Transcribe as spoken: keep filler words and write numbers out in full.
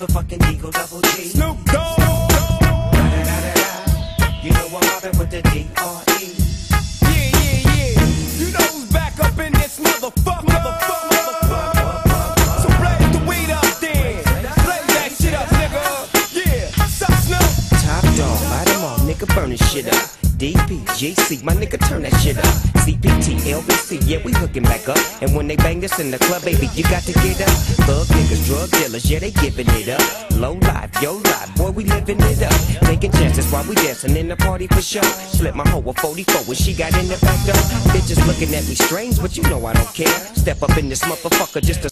motherfucking Beagle double G. Snoop Dogg. You know I'm mobbing with the D R E. Yeah, yeah, yeah. You know who's back up in this motherfucker. Motherfucker, motherfucker. So blaze the weed up then. Blaze that shit up, nigga. Yeah. Sup, Snoop? Top dog, light 'em all, nigga, burn this shit up. D P, G C, my nigga, turn that shit up. C P T, L B C, yeah, we hooking back up. And when they bang this in the club, baby, you got to get up. Thug niggas, drug dealers, yeah, they giving it up. Low life, yo life, boy, we living it up. Taking chances while we dancing in the party for sure. Slip my hoe a forty-four when she got in the back door. Bitches looking at me strange, but you know I don't care. Step up in this motherfucker just to